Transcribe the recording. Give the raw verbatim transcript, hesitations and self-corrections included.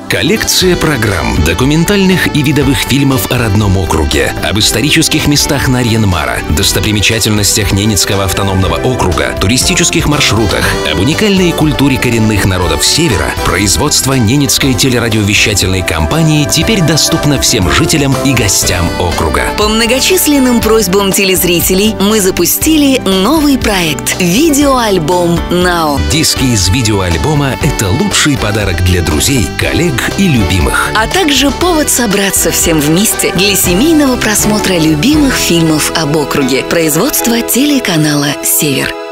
Коллекция программ, документальных и видовых фильмов о родном округе, об исторических местах Нарьян-Мара, достопримечательностях Ненецкого автономного округа, туристических маршрутах, об уникальной культуре коренных народов Севера, производство Ненецкой телерадиовещательной компании теперь доступно всем жителям и гостям округа. По многочисленным просьбам телезрителей мы запустили новый проект «Видеоальбом НАО». Диски из видеоальбома – это лучший подарок для друзей, коллег и любимых. А также повод собраться всем вместе для семейного просмотра любимых фильмов об округе. Производство телеканала «Север».